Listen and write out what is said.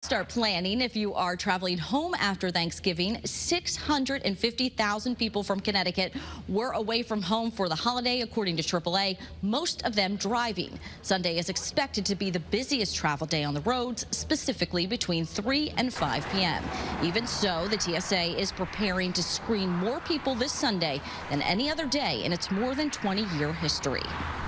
start planning if you are traveling home after Thanksgiving. 650,000 people from Connecticut were away from home for the holiday, according to AAA, most of them driving. Sunday is expected to be the busiest travel day on the roads, specifically between 3 and 5 p.m. Even so, the TSA is preparing to screen more people this Sunday than any other day in its more than 20-year history.